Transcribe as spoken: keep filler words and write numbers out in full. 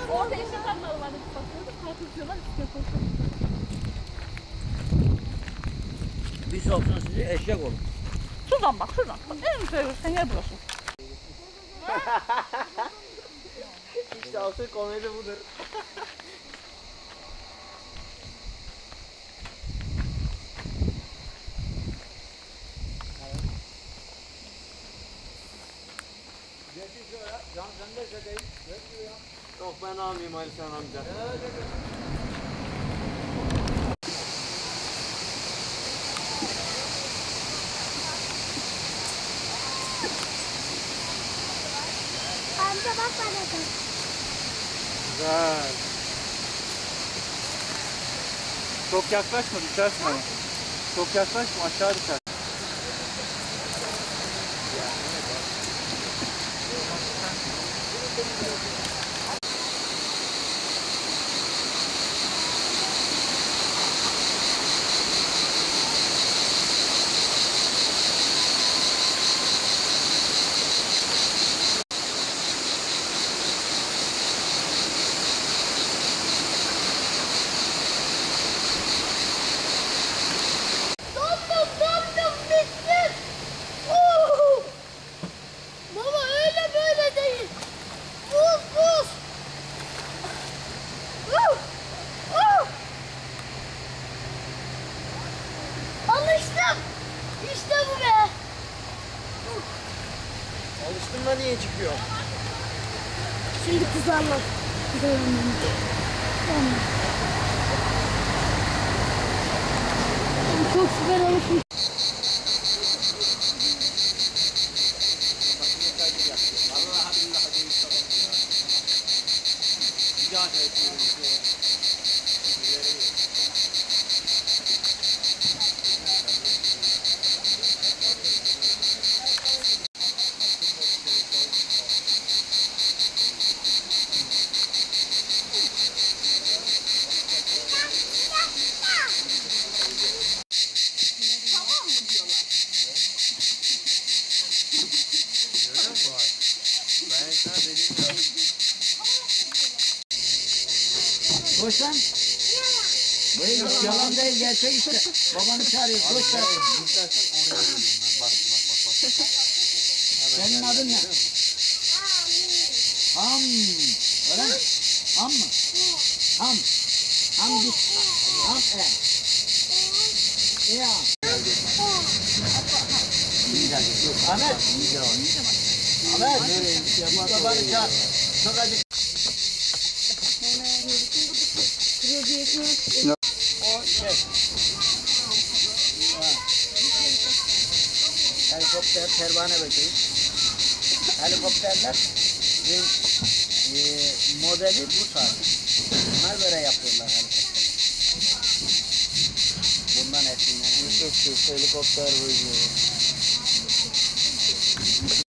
Orada eşek arıları vardı. Bakıyorduk. Kalkıyorlar. Üstüne koşuyorlar. Bir soksun sizi eşek olur. Şuradan bak şuradan. Bak en güzel görürsen yer burası. İşte asıl komedi budur. Yok ben almayayım Ali Sen amca. Amca bak bana. Güzel. Çok yaklaşma düşersin ama. Çok yaklaşma aşağı düşer. Dondum dondum bittim. Oo! Baba öyle böyle değil. Buz buz. Uh! Uh! Alıştım. İşte bu be. Alıştın da niye çıkıyor? Şimdi kızarlar. Çok süper alışmış. Koş lan. Bu hiç yalan değil gerçek işte. Babanı çağırıyor. Koş sen. Senin adın ne? Ham. Öyle mi? Ham mı? Ham. Ham git. Ham e. Ya. Ahmet. Ahmet. Babanı çağır. Çok acık. O şey. Ha. Helikopter, pervane böceği. Helikopterler e, modeli bu saat. Bunlar böyle yapıyorlar helikopter. Bundan esinlenen. Yusuf helikopter böceği.